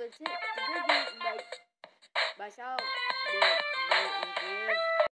myself give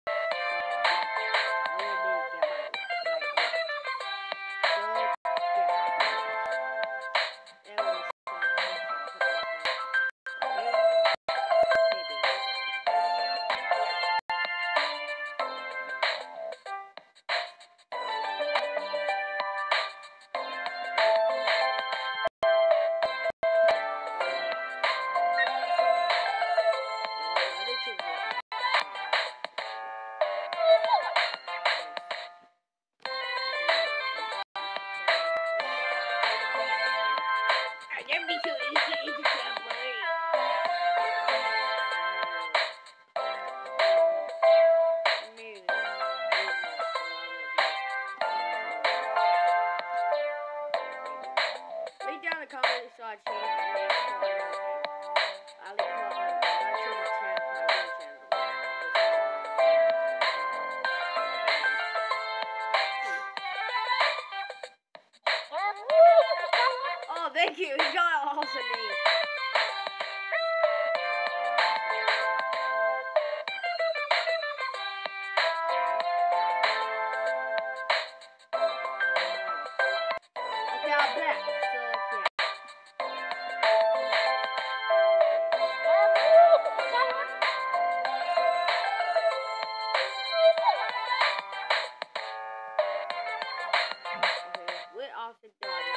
thank you. He got an awesome name. Okay, I'm back. What often do I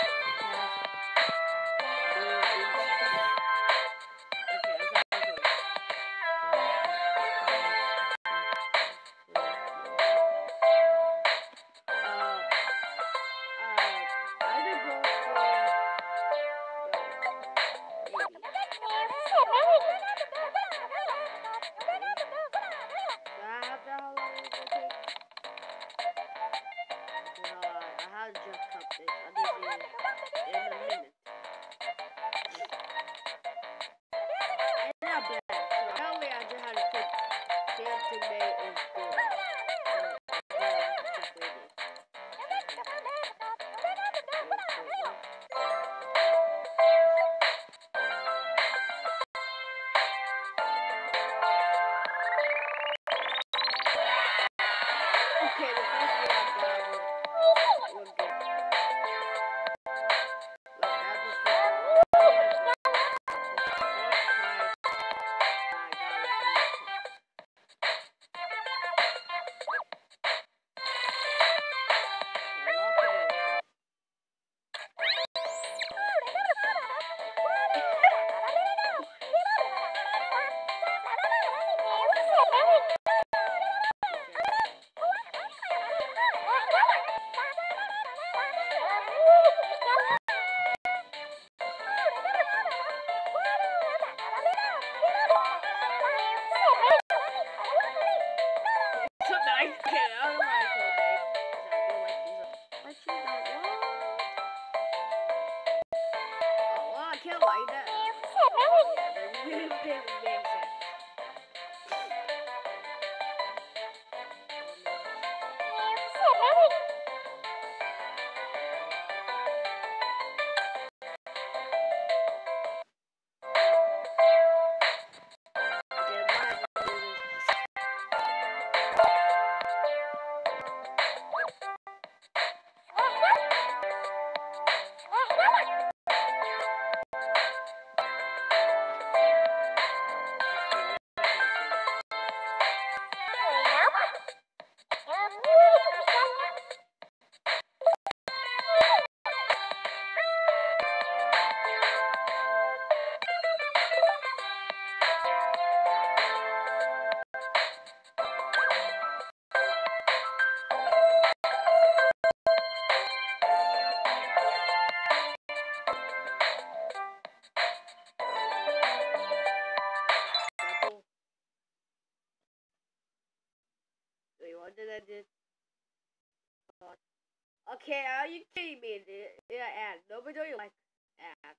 Okay, are you kidding me? Yeah, and nobody don't like ads.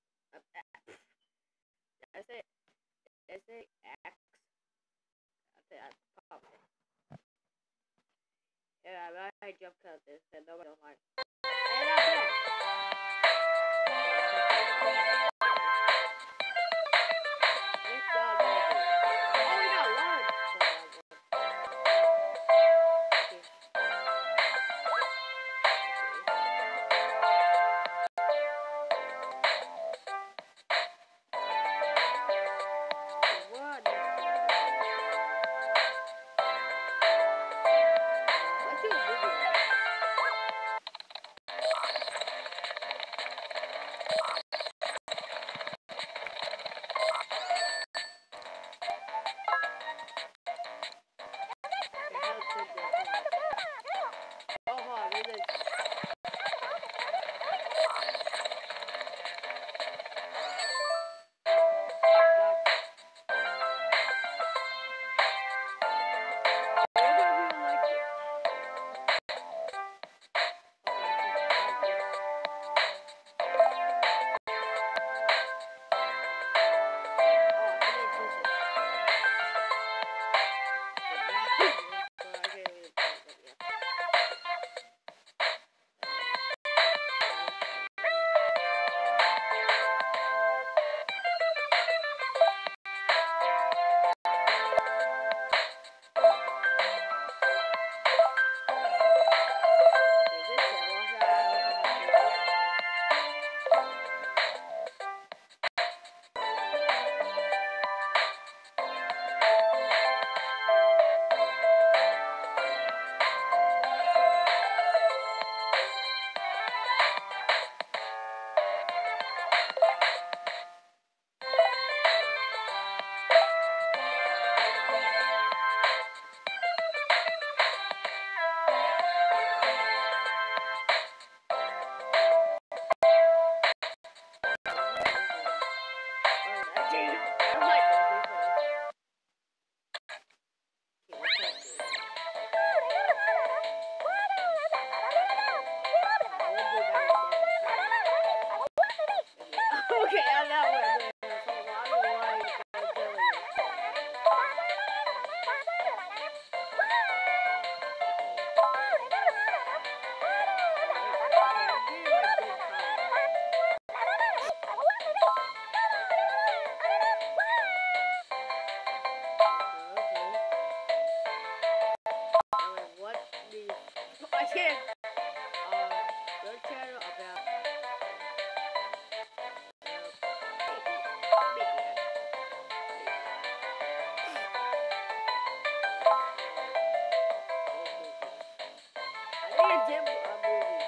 I say X. I say probably. Yeah, I jump cut this and nobody don't like. And I'm back. Okay, I'm not with it. So I don't know why I'm doing it. I can't. Your channel about. I think it's a movie.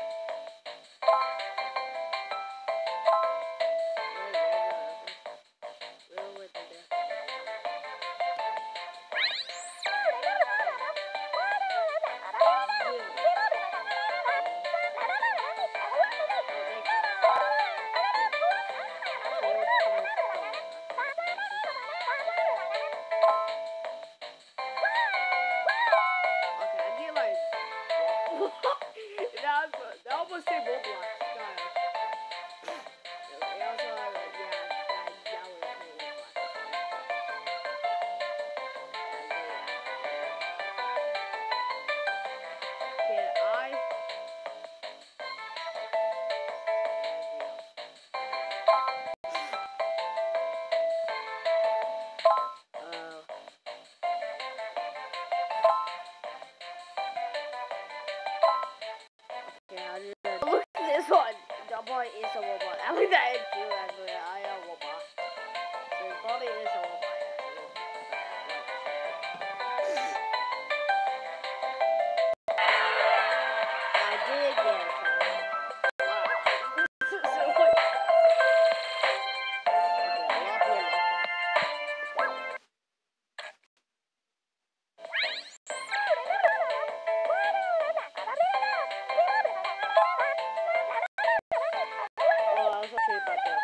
That almost say Roblox. They also, that was Can I? Look at this one. The boy is a robot. I like that it's true actually. I am a robot. So his body is a robot. I did get it. Wow. This is so good. Okay, lock it. Oh, I was okay about that.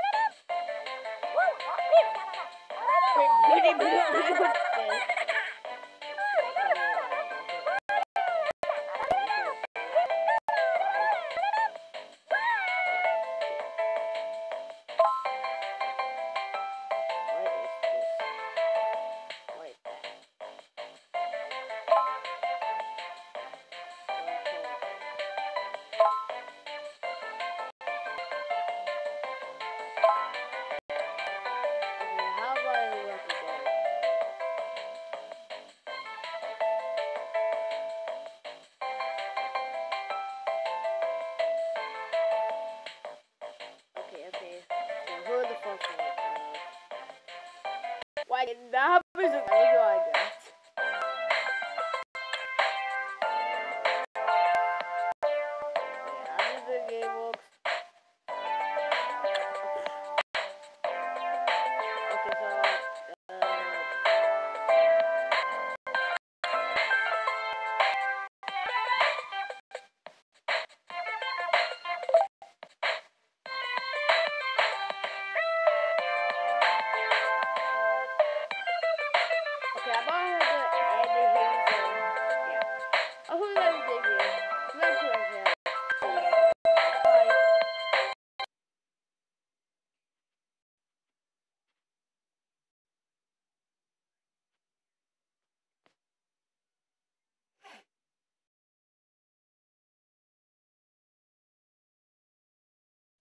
Why did that happen to me? I guess. Yeah, how does the game works? body